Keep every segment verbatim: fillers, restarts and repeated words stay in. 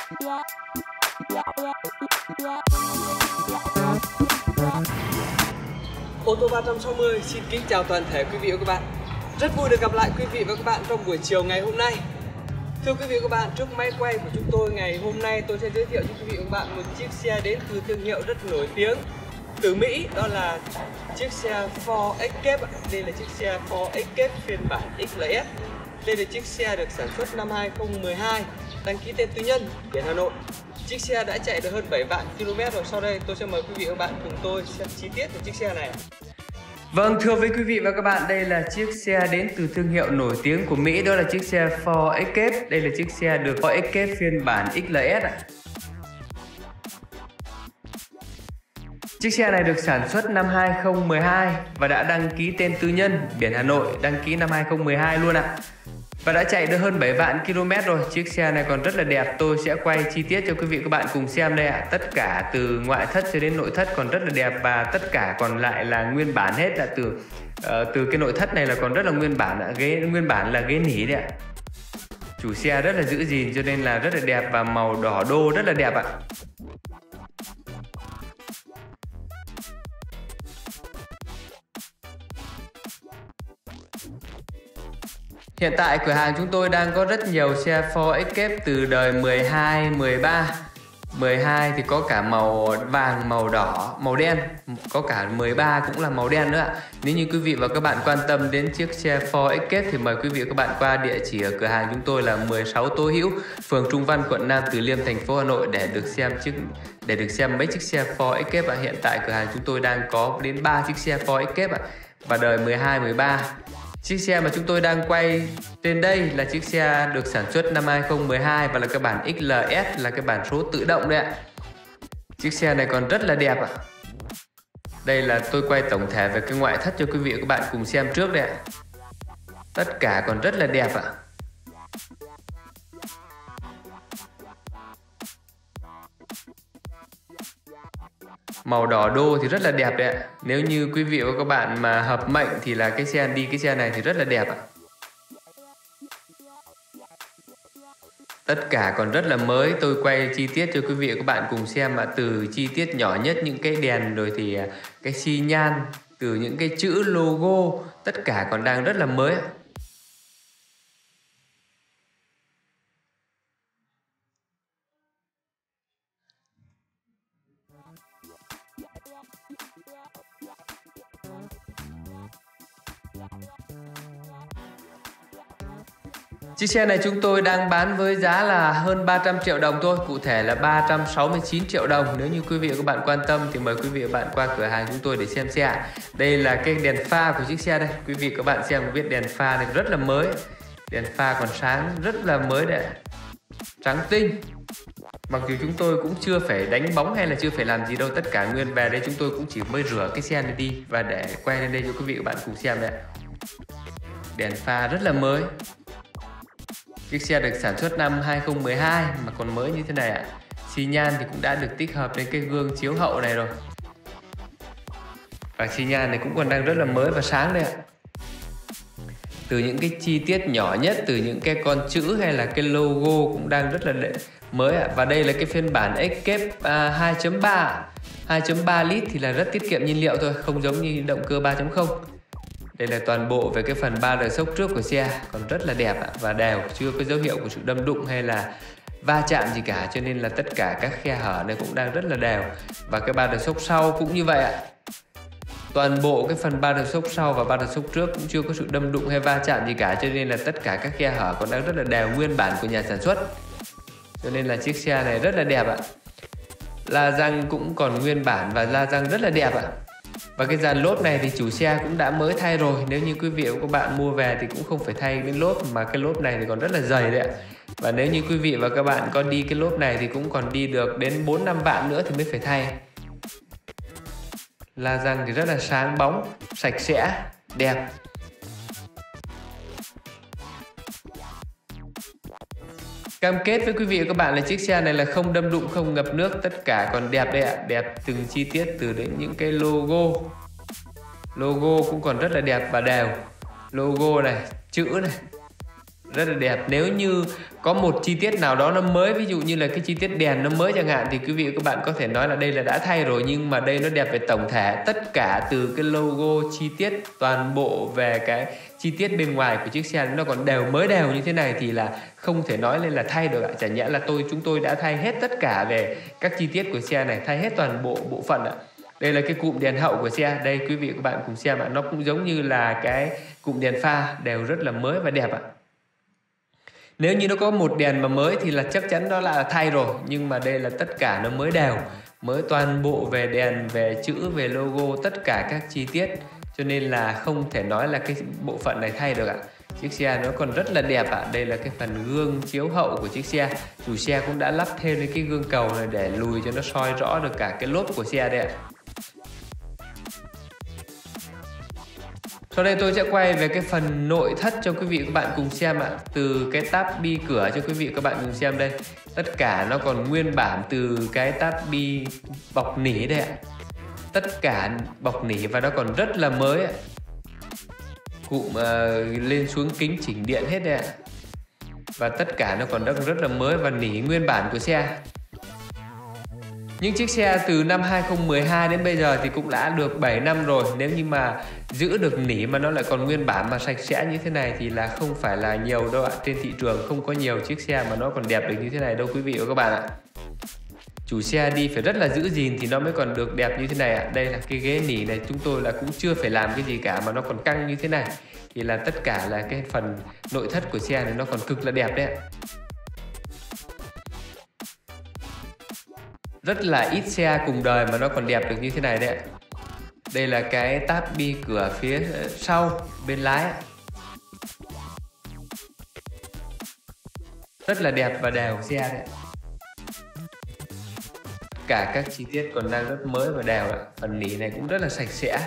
Ô tô ba trăm sáu mươi xin kính chào toàn thể quý vị và các bạn. Rất vui được gặp lại quý vị và các bạn trong buổi chiều ngày hôm nay. Thưa quý vị và các bạn, trước máy quay của chúng tôi ngày hôm nay tôi sẽ giới thiệu cho quý vị và các bạn một chiếc xe đến từ thương hiệu rất nổi tiếng từ Mỹ, đó là chiếc xe Ford Escape. Đây là chiếc xe Ford Escape phiên bản ích lờ ét. Đây là chiếc xe được sản xuất năm hai không một hai, đăng ký tên tư nhân, biển Hà Nội. Chiếc xe đã chạy được hơn bảy vạn ki lô mét rồi. Sau đây tôi sẽ mời quý vị và các bạn cùng tôi xem chi tiết về chiếc xe này. Vâng, thưa với quý vị và các bạn, đây là chiếc xe đến từ thương hiệu nổi tiếng của Mỹ, đó là chiếc xe Ford Escape. Đây là chiếc xe được Ford Escape phiên bản ích lờ ét ạ. Chiếc xe này được sản xuất năm hai không một hai và đã đăng ký tên tư nhân, biển Hà Nội, đăng ký năm hai không một hai luôn ạ. Và đã chạy được hơn bảy vạn ki lô mét rồi. Chiếc xe này còn rất là đẹp. Tôi sẽ quay chi tiết cho quý vị và các bạn cùng xem đây ạ. Tất cả từ ngoại thất cho đến nội thất còn rất là đẹp, và tất cả còn lại là nguyên bản hết. Là từ uh, từ cái nội thất này là còn rất là nguyên bản ạ. Ghế nguyên bản là ghế nỉ đấy ạ. Chủ xe rất là giữ gìn cho nên là rất là đẹp, và màu đỏ đô rất là đẹp ạ. Hiện tại cửa hàng chúng tôi đang có rất nhiều xe Ford Escape từ đời mười hai, mười ba. mười hai thì có cả màu vàng, màu đỏ, màu đen. Có cả mười ba cũng là màu đen nữa ạ. Nếu như quý vị và các bạn quan tâm đến chiếc xe Ford Escape thì mời quý vị và các bạn qua địa chỉ ở cửa hàng chúng tôi là mười sáu Tô Hữu, phường Trung Văn, quận Nam Từ Liêm, thành phố Hà Nội để được xem chiếc để được xem mấy chiếc xe Ford Escape ạ. Hiện tại cửa hàng chúng tôi đang có đến ba chiếc xe Ford Escape ạ. Và đời mười hai, mười ba. Chiếc xe mà chúng tôi đang quay trên đây là chiếc xe được sản xuất năm hai không một hai và là cái bản ích lờ ét, là cái bản số tự động đấy ạ. Chiếc xe này còn rất là đẹp ạ. Đây là tôi quay tổng thể về cái ngoại thất cho quý vị và các bạn cùng xem trước đấy ạ. Tất cả còn rất là đẹp ạ. Màu đỏ đô thì rất là đẹp đấy ạ. Nếu như quý vị và các bạn mà hợp mệnh thì là cái xe đi cái xe này thì rất là đẹp ạ. Tất cả còn rất là mới. Tôi quay chi tiết cho quý vị và các bạn cùng xem ạ. Từ chi tiết nhỏ nhất những cái đèn, rồi thì cái xi nhan, từ những cái chữ logo, tất cả còn đang rất là mới ạ. Chiếc xe này chúng tôi đang bán với giá là hơn ba trăm triệu đồng thôi, cụ thể là ba trăm sáu mươi chín triệu đồng. Nếu như quý vị và các bạn quan tâm thì mời quý vị và các bạn qua cửa hàng chúng tôi để xem xe. Đây là cái đèn pha của chiếc xe đây. Quý vị và các bạn xem biết đèn pha này rất là mới. Đèn pha còn sáng rất là mới đấy. Trắng tinh. Mặc dù chúng tôi cũng chưa phải đánh bóng hay là chưa phải làm gì đâu, tất cả nguyên về đây chúng tôi cũng chỉ mới rửa cái xe này đi và để quay lên đây cho quý vị và các bạn cùng xem đây. Đèn pha rất là mới. Chiếc xe được sản xuất năm hai không một hai mà còn mới như thế này ạ. Xi nhan thì cũng đã được tích hợp đến cái gương chiếu hậu này rồi. Và xi nhan này cũng còn đang rất là mới và sáng đây ạ. Từ những cái chi tiết nhỏ nhất, từ những cái con chữ hay là cái logo cũng đang rất là mới ạ. Và đây là cái phiên bản Escape hai chấm ba. hai chấm ba lít thì là rất tiết kiệm nhiên liệu thôi, không giống như động cơ ba chấm không. Đây là toàn bộ về cái phần ba đời sốc trước của xe, còn rất là đẹp và đều, chưa có dấu hiệu của sự đâm đụng hay là va chạm gì cả, cho nên là tất cả các khe hở này cũng đang rất là đều. Và cái ba đời sốc sau cũng như vậy ạ. Toàn bộ cái phần ba đời sốc sau và ba đời sốc trước cũng chưa có sự đâm đụng hay va chạm gì cả, cho nên là tất cả các khe hở còn đang rất là đều, nguyên bản của nhà sản xuất. Cho nên là chiếc xe này rất là đẹp ạ. La răng cũng còn nguyên bản và la răng rất là đẹp ạ. Và cái dàn lốp này thì chủ xe cũng đã mới thay rồi. Nếu như quý vị và các bạn mua về thì cũng không phải thay cái lốp, mà cái lốp này thì còn rất là dày đấy ạ. Và nếu như quý vị và các bạn có đi cái lốp này thì cũng còn đi được đến bốn năm vạn nữa thì mới phải thay. La răng thì rất là sáng bóng, sạch sẽ, đẹp. Cam kết với quý vị và các bạn là chiếc xe này là không đâm đụng, không ngập nước, tất cả còn đẹp đây ạ. Đẹp từng chi tiết, từ đến những cái logo. Logo cũng còn rất là đẹp và đều. Logo này, chữ này, rất là đẹp. Nếu như có một chi tiết nào đó nó mới, ví dụ như là cái chi tiết đèn nó mới chẳng hạn, thì quý vị và các bạn có thể nói là đây là đã thay rồi, nhưng mà đây nó đẹp về tổng thể. Tất cả từ cái logo, chi tiết, toàn bộ về cái chi tiết bên ngoài của chiếc xe nó còn đều mới đều như thế này thì là không thể nói lên là thay được ạ. Chẳng nhẽ là tôi chúng tôi đã thay hết tất cả về các chi tiết của xe này, thay hết toàn bộ bộ phận ạ. Đây là cái cụm đèn hậu của xe. Đây quý vị và các bạn cùng xem ạ. Nó cũng giống như là cái cụm đèn pha, đều rất là mới và đẹp ạ. Nếu như nó có một đèn mà mới thì là chắc chắn đó là thay rồi. Nhưng mà đây là tất cả nó mới đều, mới toàn bộ về đèn, về chữ, về logo, tất cả các chi tiết. Cho nên là không thể nói là cái bộ phận này thay được ạ. Chiếc xe nó còn rất là đẹp ạ. Đây là cái phần gương chiếu hậu của chiếc xe. Chủ xe cũng đã lắp thêm cái gương cầu này để lùi cho nó soi rõ được cả cái lốp của xe đây ạ. Sau đây tôi sẽ quay về cái phần nội thất cho quý vị các bạn cùng xem ạ. Từ cái táp bi cửa cho quý vị các bạn cùng xem đây. Tất cả nó còn nguyên bản từ cái táp bi bọc nỉ đây ạ. Tất cả bọc nỉ và nó còn rất là mới ạ. Cụm uh, lên xuống kính chỉnh điện hết đây ạ. Và tất cả nó còn rất, rất là mới và nỉ nguyên bản của xe. Những chiếc xe từ năm hai không một hai đến bây giờ thì cũng đã được bảy năm rồi. Nếu như mà giữ được nỉ mà nó lại còn nguyên bản mà sạch sẽ như thế này thì là không phải là nhiều đâu ạ. Trên thị trường không có nhiều chiếc xe mà nó còn đẹp được như thế này đâu quý vị và các bạn ạ. Chủ xe đi phải rất là giữ gìn thì nó mới còn được đẹp như thế này ạ. Đây là cái ghế nỉ này, chúng tôi là cũng chưa phải làm cái gì cả mà nó còn căng như thế này. Thì là tất cả là cái phần nội thất của xe này nó còn cực là đẹp đấy ạ. Rất là ít xe cùng đời mà nó còn đẹp được như thế này đấy ạ. Đây là cái táp bi cửa phía sau bên lái ạ. Rất là đẹp và đều xe đấy. Cả các chi tiết còn đang rất mới và đều ạ. Phần nỉ này cũng rất là sạch sẽ.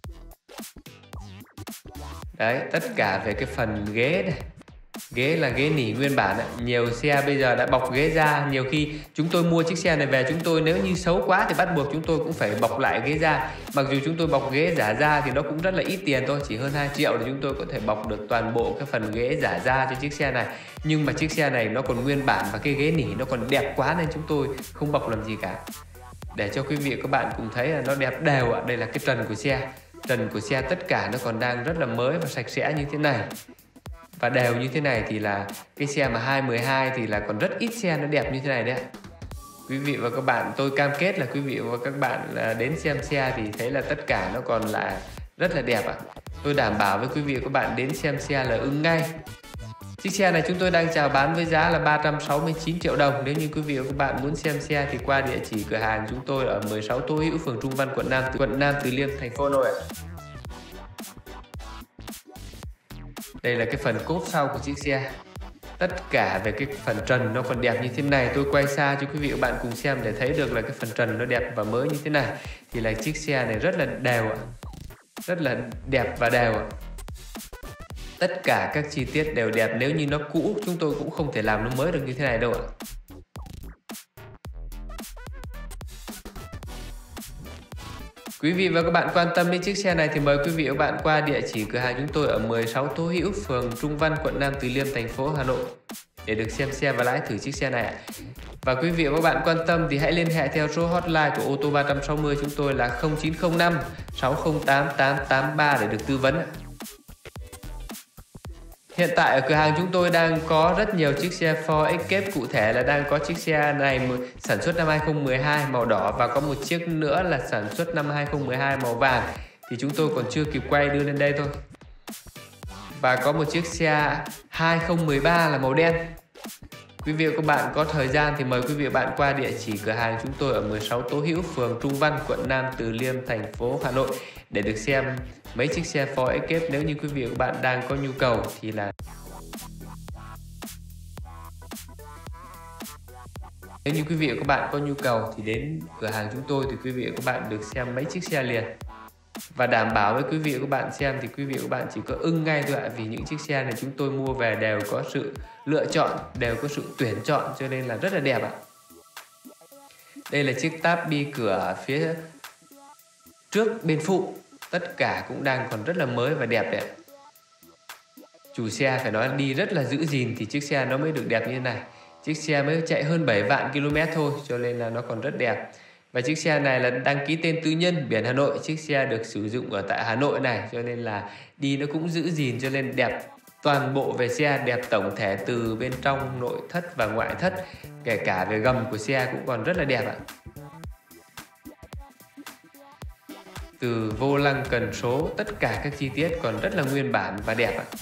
Đấy, tất cả về cái phần ghế này. Ghế là ghế nỉ nguyên bản ấy. Nhiều xe bây giờ đã bọc ghế ra. Nhiều khi chúng tôi mua chiếc xe này về, chúng tôi nếu như xấu quá thì bắt buộc chúng tôi cũng phải bọc lại ghế ra. Mặc dù chúng tôi bọc ghế giả da thì nó cũng rất là ít tiền thôi, chỉ hơn hai triệu thì chúng tôi có thể bọc được toàn bộ cái phần ghế giả da cho chiếc xe này. Nhưng mà chiếc xe này nó còn nguyên bản và cái ghế nỉ nó còn đẹp quá nên chúng tôi không bọc làm gì cả. Để cho quý vị các bạn cùng thấy là nó đẹp đều ạ. Đây là cái trần của xe. Trần của xe tất cả nó còn đang rất là mới và sạch sẽ như thế này. Và đều như thế này thì là cái xe mà hai một hai thì là còn rất ít xe nó đẹp như thế này đấy ạ. Quý vị và các bạn, tôi cam kết là quý vị và các bạn đến xem xe thì thấy là tất cả nó còn là rất là đẹp ạ. Tôi đảm bảo với quý vị và các bạn đến xem xe là ưng ngay. Chiếc xe này chúng tôi đang chào bán với giá là ba trăm sáu mươi chín triệu đồng. Nếu như quý vị và các bạn muốn xem xe thì qua địa chỉ cửa hàng chúng tôi ở mười sáu Tô Hữu, phường Trung Văn, quận Nam, quận Nam Từ Liêm, thành phố Hà Nội ạ. Đây là cái phần cốp sau của chiếc xe. Tất cả về cái phần trần nó còn đẹp như thế này. Tôi quay xa cho quý vị và bạn cùng xem để thấy được là cái phần trần nó đẹp và mới như thế này. Thì là chiếc xe này rất là đều ạ. Rất là đẹp và đều ạ. Tất cả các chi tiết đều đẹp. Nếu như nó cũ chúng tôi cũng không thể làm nó mới được như thế này đâu ạ. Quý vị và các bạn quan tâm đến chiếc xe này thì mời quý vị và các bạn qua địa chỉ cửa hàng chúng tôi ở mười sáu Tô Hữu, phường Trung Văn, quận Nam Từ Liêm, thành phố Hà Nội để được xem xe và lái thử chiếc xe này. Và quý vị và các bạn quan tâm thì hãy liên hệ theo số hotline của ô tô ba trăm sáu mươi chúng tôi là không chín không năm sáu không tám tám tám ba để được tư vấn. Hiện tại ở cửa hàng chúng tôi đang có rất nhiều chiếc xe Ford Escape, cụ thể là đang có chiếc xe này sản xuất năm hai không một hai màu đỏ và có một chiếc nữa là sản xuất năm hai không một hai màu vàng. Thì chúng tôi còn chưa kịp quay đưa lên đây thôi. Và có một chiếc xe hai không một ba là màu đen. Quý vị và các bạn có thời gian thì mời quý vị và bạn qua địa chỉ cửa hàng chúng tôi ở mười sáu Tô Hữu, phường Trung Văn, quận Nam Từ Liêm, thành phố Hà Nội để được xem mấy chiếc xe Ford Escape. Nếu như quý vị và các bạn đang có nhu cầu thì là Nếu như quý vị và các bạn có nhu cầu thì đến cửa hàng chúng tôi thì quý vị và các bạn được xem mấy chiếc xe liền. Và đảm bảo với quý vị và các bạn xem thì quý vị và các bạn chỉ có ưng ngay thôi ạ. Vì những chiếc xe này chúng tôi mua về đều có sự lựa chọn, đều có sự tuyển chọn cho nên là rất là đẹp ạ. Đây là chiếc táp bi cửa phía trước bên phụ. Tất cả cũng đang còn rất là mới và đẹp đấy. chủ xe phải nói đi rất là giữ gìn thì chiếc xe nó mới được đẹp như thế này. Chiếc xe mới chạy hơn bảy vạn ki lô mét thôi, cho nên là nó còn rất đẹp. Và chiếc xe này là đăng ký tên tư nhân, biển Hà Nội. Chiếc xe được sử dụng ở tại Hà Nội này, cho nên là đi nó cũng giữ gìn, cho nên đẹp toàn bộ về xe, đẹp tổng thể từ bên trong, nội thất và ngoại thất. Kể cả về gầm của xe cũng còn rất là đẹp ạ. Từ vô lăng, cần số, tất cả các chi tiết còn rất là nguyên bản và đẹp ạ.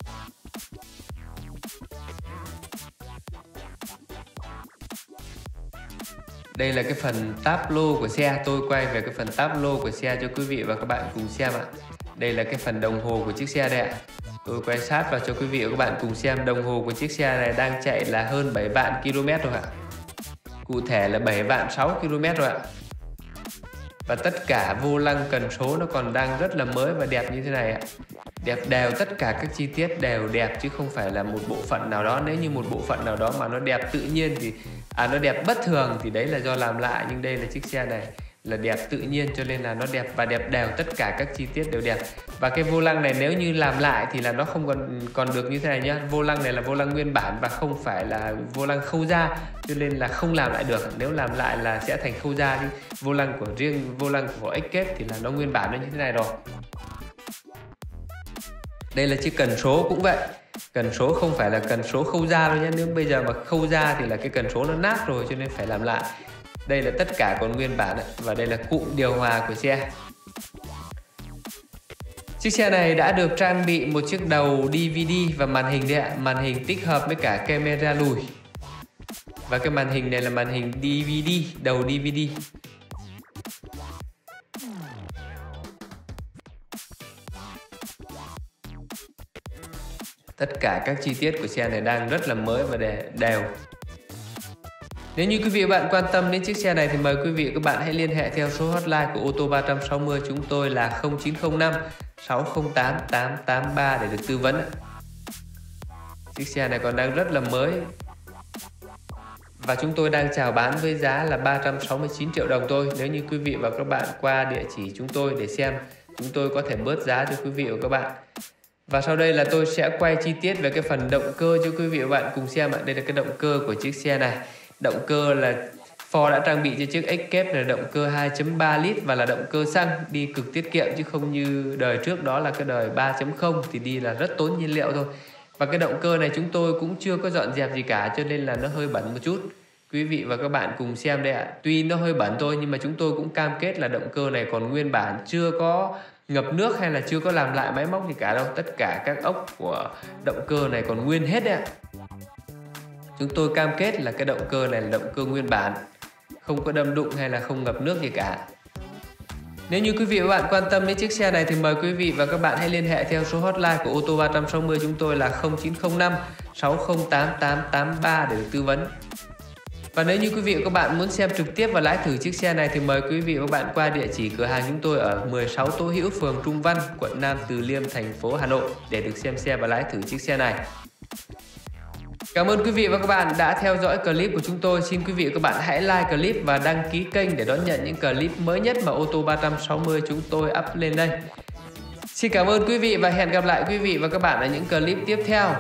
Đây là cái phần táp lô của xe. Tôi quay về cái phần táp lô của xe cho quý vị và các bạn cùng xem ạ. Đây là cái phần đồng hồ của chiếc xe đây ạ. Tôi quay sát vào cho quý vị và các bạn cùng xem. Đồng hồ của chiếc xe này đang chạy là hơn bảy vạn ki lô mét rồi ạ. Cụ thể là bảy vạn sáu ki lô mét rồi ạ. Và tất cả vô lăng, cần số nó còn đang rất là mới và đẹp như thế này ạ. Đẹp đều, tất cả các chi tiết đều đẹp chứ không phải là một bộ phận nào đó. Nếu như một bộ phận nào đó mà nó đẹp tự nhiên thì à nó đẹp bất thường thì đấy là do làm lại, nhưng đây là chiếc xe này là đẹp tự nhiên cho nên là nó đẹp và đẹp đều, tất cả các chi tiết đều đẹp. Và cái vô lăng này nếu như làm lại thì là nó không còn còn được như thế này nhá. Vô lăng này là vô lăng nguyên bản và không phải là vô lăng khâu da, cho nên là không làm lại được. Nếu làm lại là sẽ thành khâu da, nhưng vô lăng của riêng vô lăng của Escape thì là nó nguyên bản nó như thế này rồi. Đây là chiếc cần số cũng vậy. Cần số không phải là cần số khâu da đâu nhé. Nếu bây giờ mà khâu da thì là cái cần số nó nát rồi, cho nên phải làm lại. Đây là tất cả còn nguyên bản. Và đây là cụm điều hòa của xe. Chiếc xe này đã được trang bị một chiếc đầu đê vê đê và màn hình đấy ạ. Màn hình tích hợp với cả camera lùi. Và cái màn hình này là màn hình đê vê đê, đầu đê vê đê. Tất cả các chi tiết của xe này đang rất là mới và đều. Nếu như quý vị và bạn quan tâm đến chiếc xe này thì mời quý vị và các bạn hãy liên hệ theo số hotline của ô tô ba trăm sáu mươi chúng tôi là không chín không năm sáu không tám tám tám ba để được tư vấn. Chiếc xe này còn đang rất là mới và chúng tôi đang chào bán với giá là ba trăm sáu mươi chín triệu đồng thôi. Nếu như quý vị và các bạn qua địa chỉ chúng tôi để xem, chúng tôi có thể bớt giá cho quý vị và các bạn. Và sau đây là tôi sẽ quay chi tiết về cái phần động cơ cho quý vị và bạn cùng xem ạ. Đây là cái động cơ của chiếc xe này. Động cơ là Ford đã trang bị cho chiếc Escape là động cơ hai chấm ba lít và là động cơ xăng, đi cực tiết kiệm chứ không như đời trước đó là cái đời ba chấm không thì đi là rất tốn nhiên liệu thôi. Và cái động cơ này chúng tôi cũng chưa có dọn dẹp gì cả cho nên là nó hơi bẩn một chút. Quý vị và các bạn cùng xem đây ạ. Tuy nó hơi bẩn thôi nhưng mà chúng tôi cũng cam kết là động cơ này còn nguyên bản, chưa có ngập nước hay là chưa có làm lại máy móc gì cả đâu. Tất cả các ốc của động cơ này còn nguyên hết đấy ạ. Chúng tôi cam kết là cái động cơ này là động cơ nguyên bản, không có đâm đụng hay là không ngập nước gì cả. Nếu như quý vị và các bạn quan tâm đến chiếc xe này thì mời quý vị và các bạn hãy liên hệ theo số hotline của ô tô ba trăm sáu mươi chúng tôi là không chín không năm sáu không tám tám tám ba để được tư vấn. Và nếu như quý vị và các bạn muốn xem trực tiếp và lái thử chiếc xe này thì mời quý vị và các bạn qua địa chỉ cửa hàng chúng tôi ở mười sáu Tô Hữu, phường Trung Văn, quận Nam Từ Liêm, thành phố Hà Nội để được xem xe và lái thử chiếc xe này. Cảm ơn quý vị và các bạn đã theo dõi clip của chúng tôi. Xin quý vị và các bạn hãy like clip và đăng ký kênh để đón nhận những clip mới nhất mà ô tô ba trăm sáu mươi chúng tôi up lên đây. Xin cảm ơn quý vị và hẹn gặp lại quý vị và các bạn ở những clip tiếp theo.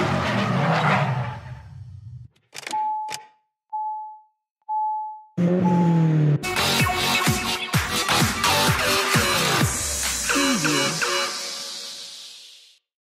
Mm-hmm.